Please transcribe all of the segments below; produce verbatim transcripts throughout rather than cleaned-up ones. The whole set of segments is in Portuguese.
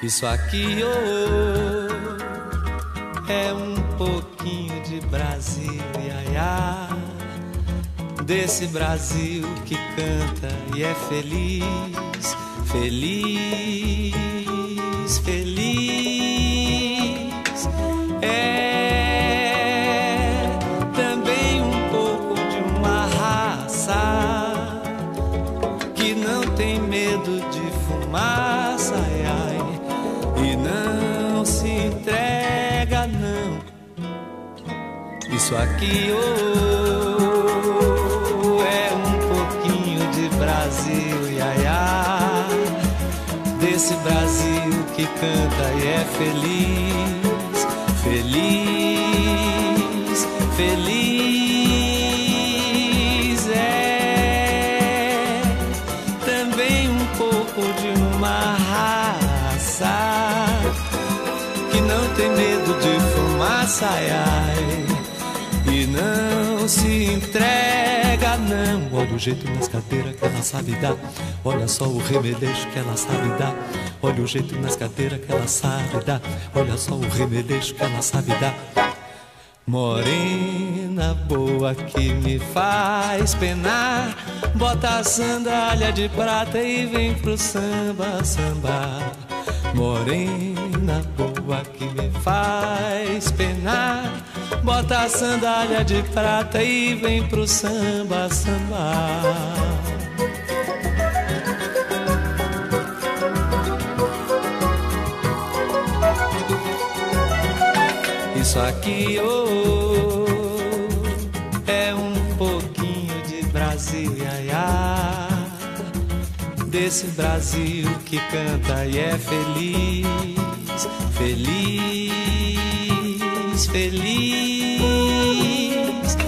Isso aqui oh, é um pouquinho de Brasil, iaiá, desse Brasil que canta e é feliz, feliz, feliz. É também um pouco de uma raça que não tem medo de fumaça, ai, ai, e não se entrega não. Isso aqui oh, é um pouquinho de Brasil, iaiá, desse Brasil que canta e é feliz, feliz, feliz. É também um pouco de uma raça que não tem medo de fumaça, ai, ai, e não se entrega não. Olha o jeito nas cadeiras que ela sabe dar, olha só o remeleixo que ela sabe dar. Olha o jeito nas cadeiras que ela sabe dar, olha só o remeleixo que ela sabe dar. Morena boa que me faz penar, bota a sandália de prata e vem pro samba, samba. Morena boa que me faz penar, bota a sandália de prata e vem pro samba, samba. Isso aqui oh, é um pouquinho de Brasil, iaiá, desse Brasil que canta e é feliz, feliz, feliz.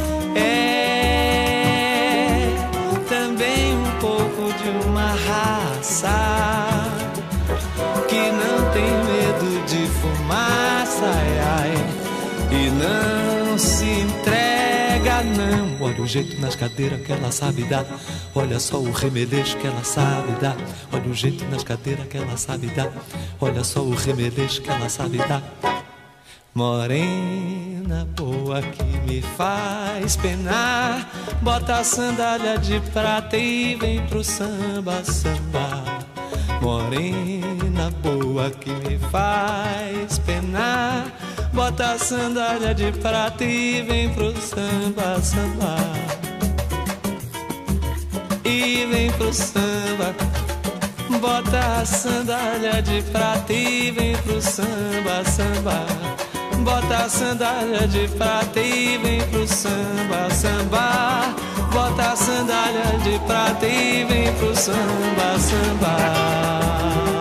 É também um pouco de uma raça que não tem medo de fumaça, ai, ai, e não se entrega não. Olha o jeito nas cadeiras que ela sabe dar, olha só o remeleixo que ela sabe dar. Olha o jeito nas cadeiras que ela sabe dar, olha só o remeleixo que ela sabe dar. Morena boa que me faz penar, bota a sandália de prata e vem pro samba, samba. Morena boa que me faz penar, bota a sandália de prata e vem pro samba, samba. E vem pro samba, bota a sandália de prata e vem pro samba, samba. Bota a sandália de prata e vem pro samba, samba. Bota a sandália de prata e vem pro samba, samba.